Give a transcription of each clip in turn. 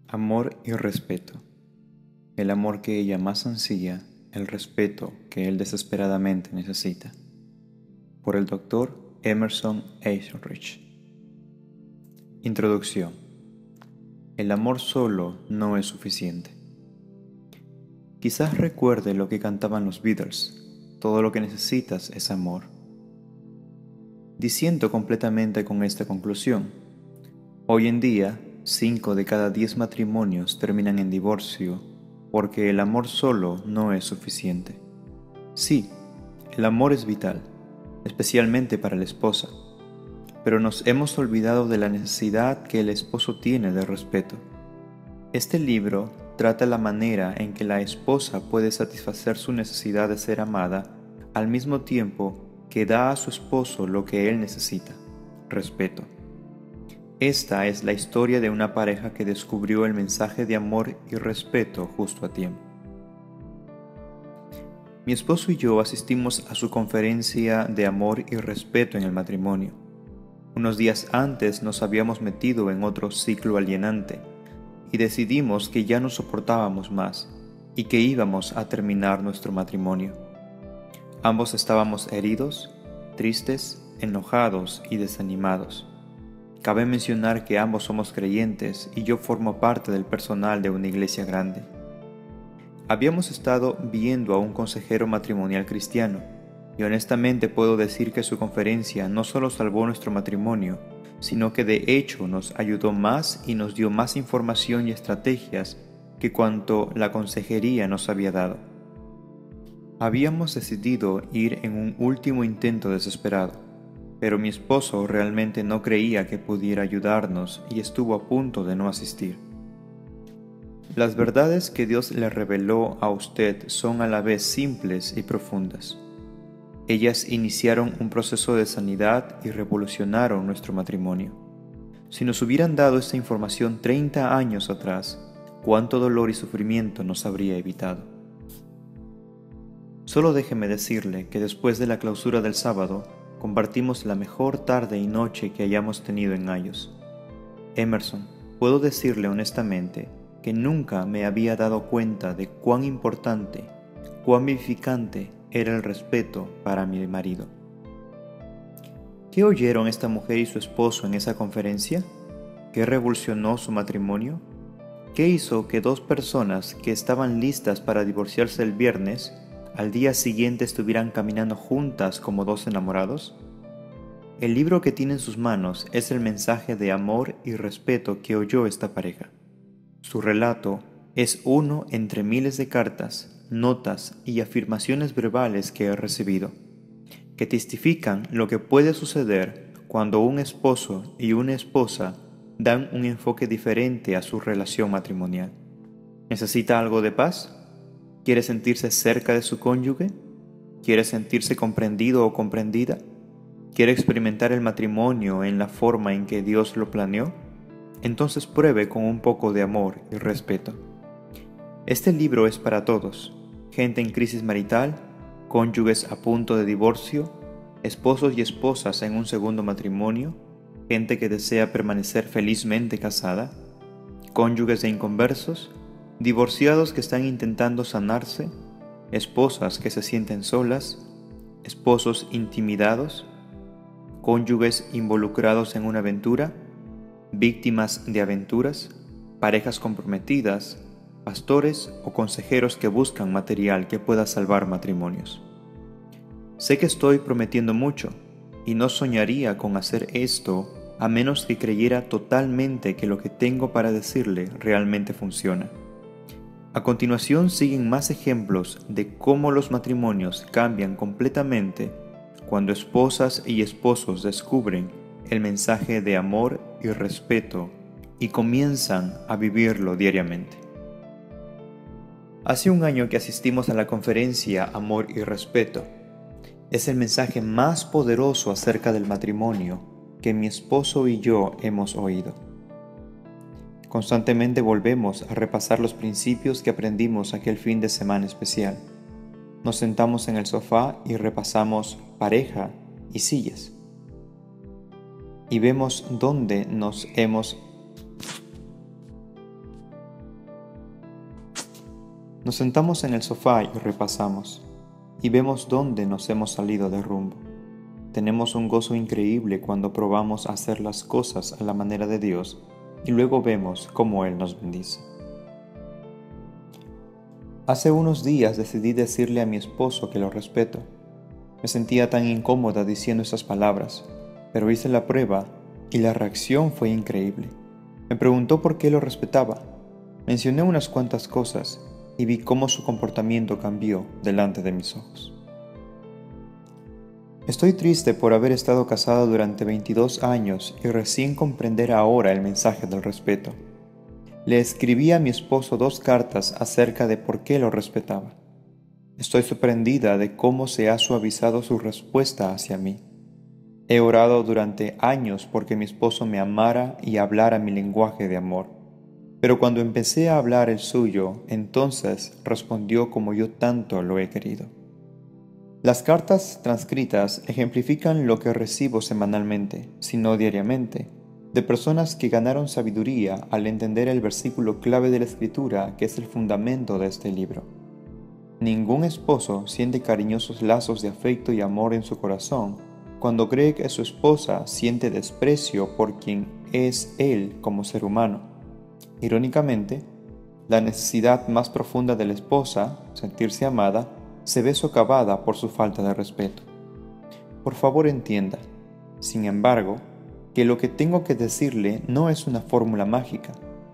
Amor y respeto. El amor que ella más ansía, el respeto que él desesperadamente necesita. Por el Dr. Emerson Eichenrich. Introducción. El amor solo no es suficiente. Quizás recuerde lo que cantaban los Beatles: todo lo que necesitas es amor. Disiento completamente con esta conclusión. Hoy en día, 5 de cada 10 matrimonios terminan en divorcio porque el amor solo no es suficiente. Sí, el amor es vital, especialmente para la esposa, pero nos hemos olvidado de la necesidad que el esposo tiene de respeto. Este libro trata la manera en que la esposa puede satisfacer su necesidad de ser amada al mismo tiempo que da a su esposo lo que él necesita: respeto. Esta es la historia de una pareja que descubrió el mensaje de amor y respeto justo a tiempo. Mi esposo y yo asistimos a su conferencia de amor y respeto en el matrimonio. Unos días antes nos habíamos metido en otro ciclo alienante y decidimos que ya no soportábamos más y que íbamos a terminar nuestro matrimonio. Ambos estábamos heridos, tristes, enojados y desanimados. Cabe mencionar que ambos somos creyentes y yo formo parte del personal de una iglesia grande. Habíamos estado viendo a un consejero matrimonial cristiano y honestamente puedo decir que su conferencia no solo salvó nuestro matrimonio, sino que de hecho nos ayudó más y nos dio más información y estrategias que cuanto la consejería nos había dado. Habíamos decidido ir en un último intento desesperado, pero mi esposo realmente no creía que pudiera ayudarnos y estuvo a punto de no asistir. Las verdades que Dios le reveló a usted son a la vez simples y profundas. Ellas iniciaron un proceso de sanidad y revolucionaron nuestro matrimonio. Si nos hubieran dado esta información 30 años atrás, cuánto dolor y sufrimiento nos habría evitado. Solo déjeme decirle que después de la clausura del sábado, compartimos la mejor tarde y noche que hayamos tenido en años. Emerson, puedo decirle honestamente que nunca me había dado cuenta de cuán importante, cuán vivificante era el respeto para mi marido. ¿Qué oyeron esta mujer y su esposo en esa conferencia? ¿Qué revolucionó su matrimonio? ¿Qué hizo que dos personas que estaban listas para divorciarse el viernes, al día siguiente estuvieran caminando juntas como dos enamorados? El libro que tiene en sus manos es el mensaje de amor y respeto que oyó esta pareja. Su relato es uno entre miles de cartas, notas y afirmaciones verbales que he recibido, que testifican lo que puede suceder cuando un esposo y una esposa dan un enfoque diferente a su relación matrimonial. ¿Necesita algo de paz? ¿Quiere sentirse cerca de su cónyuge? ¿Quiere sentirse comprendido o comprendida? ¿Quiere experimentar el matrimonio en la forma en que Dios lo planeó? Entonces pruebe con un poco de amor y respeto. Este libro es para todos: gente en crisis marital, cónyuges a punto de divorcio, esposos y esposas en un segundo matrimonio, gente que desea permanecer felizmente casada, cónyuges de inconversos, divorciados que están intentando sanarse, esposas que se sienten solas, esposos intimidados, cónyuges involucrados en una aventura, víctimas de aventuras, parejas comprometidas, pastores o consejeros que buscan material que pueda salvar matrimonios. Sé que estoy prometiendo mucho y no soñaría con hacer esto a menos que creyera totalmente que lo que tengo para decirle realmente funciona. A continuación siguen más ejemplos de cómo los matrimonios cambian completamente cuando esposas y esposos descubren el mensaje de amor y respeto y comienzan a vivirlo diariamente. Hace un año que asistimos a la conferencia Amor y Respeto. Es el mensaje más poderoso acerca del matrimonio que mi esposo y yo hemos oído. Constantemente volvemos a repasar los principios que aprendimos aquel fin de semana especial. Nos sentamos en el sofá y repasamos pareja y sillas. Y vemos dónde nos hemos Nos sentamos en el sofá y repasamos, y vemos dónde nos hemos salido de rumbo. Tenemos un gozo increíble cuando probamos hacer las cosas a la manera de Dios y luego vemos cómo Él nos bendice. Hace unos días decidí decirle a mi esposo que lo respeto. Me sentía tan incómoda diciendo esas palabras, pero hice la prueba y la reacción fue increíble. Me preguntó por qué lo respetaba. Mencioné unas cuantas cosas y vi cómo su comportamiento cambió delante de mis ojos. Estoy triste por haber estado casado durante 22 años y recién comprender ahora el mensaje del respeto. Le escribí a mi esposo 2 cartas acerca de por qué lo respetaba. Estoy sorprendida de cómo se ha suavizado su respuesta hacia mí. He orado durante años porque mi esposo me amara y hablara mi lenguaje de amor. Pero cuando empecé a hablar el suyo, entonces respondió como yo tanto lo he querido. Las cartas transcritas ejemplifican lo que recibo semanalmente, si no diariamente, de personas que ganaron sabiduría al entender el versículo clave de la Escritura que es el fundamento de este libro. Ningún esposo siente cariñosos lazos de afecto y amor en su corazón cuando cree que su esposa siente desprecio por quien es él como ser humano. Irónicamente, la necesidad más profunda de la esposa, sentirse amada, se ve socavada por su falta de respeto. Por favor entienda, sin embargo, que lo que tengo que decirle no es una fórmula mágica.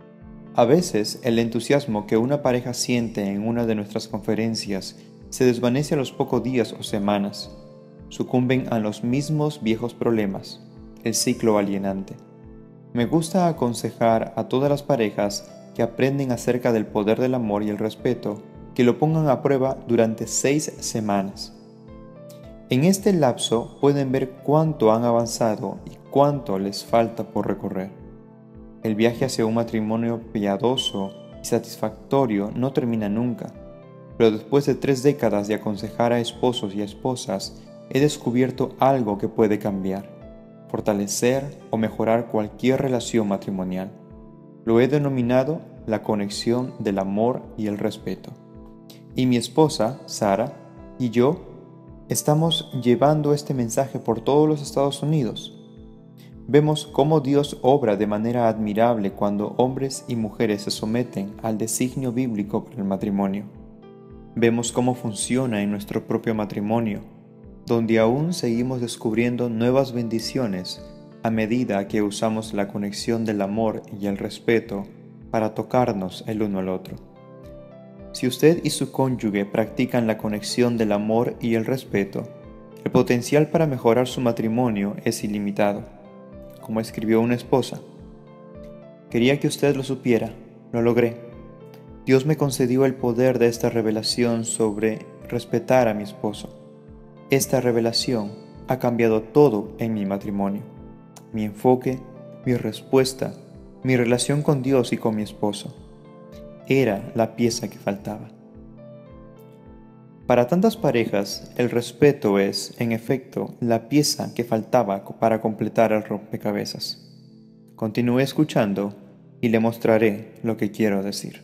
A veces el entusiasmo que una pareja siente en una de nuestras conferencias se desvanece a los pocos días o semanas. Sucumben a los mismos viejos problemas, el ciclo alienante. Me gusta aconsejar a todas las parejas que aprenden acerca del poder del amor y el respeto que lo pongan a prueba durante 6 semanas. En este lapso pueden ver cuánto han avanzado y cuánto les falta por recorrer. El viaje hacia un matrimonio piadoso y satisfactorio no termina nunca, pero después de 3 décadas de aconsejar a esposos y a esposas, he descubierto algo que puede cambiar, fortalecer o mejorar cualquier relación matrimonial. Lo he denominado la conexión del amor y el respeto. Y mi esposa, Sara, y yo estamos llevando este mensaje por todos los Estados Unidos. Vemos cómo Dios obra de manera admirable cuando hombres y mujeres se someten al designio bíblico para el matrimonio. Vemos cómo funciona en nuestro propio matrimonio, donde aún seguimos descubriendo nuevas bendiciones a medida que usamos la conexión del amor y el respeto para tocarnos el uno al otro. Si usted y su cónyuge practican la conexión del amor y el respeto, el potencial para mejorar su matrimonio es ilimitado. Como escribió una esposa, quería que usted lo supiera, lo logré. Dios me concedió el poder de esta revelación sobre respetar a mi esposo. Esta revelación ha cambiado todo en mi matrimonio, mi enfoque, mi respuesta, mi relación con Dios y con mi esposo. Era la pieza que faltaba. Para tantas parejas, el respeto es, en efecto, la pieza que faltaba para completar el rompecabezas. Continúe escuchando y le mostraré lo que quiero decir.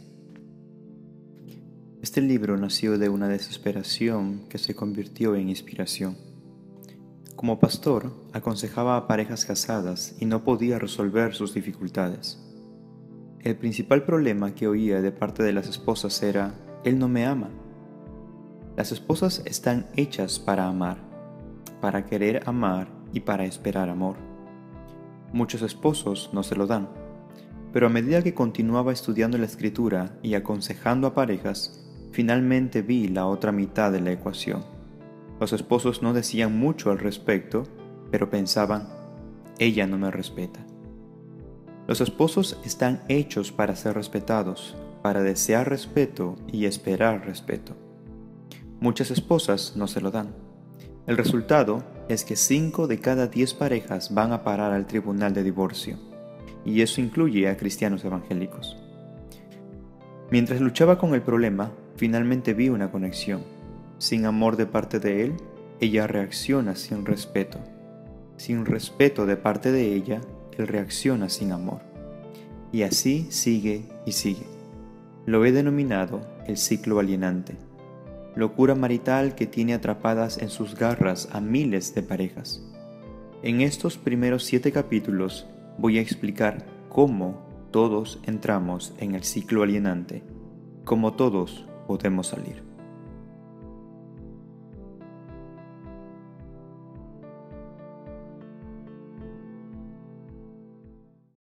Este libro nació de una desesperación que se convirtió en inspiración. Como pastor, aconsejaba a parejas casadas y no podía resolver sus dificultades. El principal problema que oía de parte de las esposas era: «Él no me ama». Las esposas están hechas para amar, para querer amar y para esperar amor. Muchos esposos no se lo dan, pero a medida que continuaba estudiando la Escritura y aconsejando a parejas, finalmente vi la otra mitad de la ecuación. Los esposos no decían mucho al respecto, pero pensaban: «Ella no me respeta». Los esposos están hechos para ser respetados, para desear respeto y esperar respeto. Muchas esposas no se lo dan. El resultado es que 5 de cada 10 parejas van a parar al tribunal de divorcio, y eso incluye a cristianos evangélicos. Mientras luchaba con el problema, finalmente vi una conexión. Sin amor de parte de él, ella reacciona sin respeto. Sin respeto de parte de ella, él reacciona sin amor. Y así sigue y sigue. Lo he denominado el ciclo alienante, locura marital que tiene atrapadas en sus garras a miles de parejas. En estos primeros 7 capítulos voy a explicar cómo todos entramos en el ciclo alienante, cómo todos podemos salir.